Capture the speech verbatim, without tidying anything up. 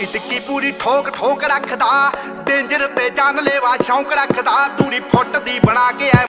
ਟਿੱਕੀ ਟਿੱਕੀ ਪੂਰੀ ਠੋਕ ਠੋਕ ਰੱਖਦਾ, ਡੇਂਜਰ ਤੇ ਜਾਨ ਲੈਵਾ ਸ਼ੌਂਕ ਰੱਖਦਾ। ਦੂਰੀ ਫੁੱਟ ਦੀ ਬਣਾ ਕੇ ਐ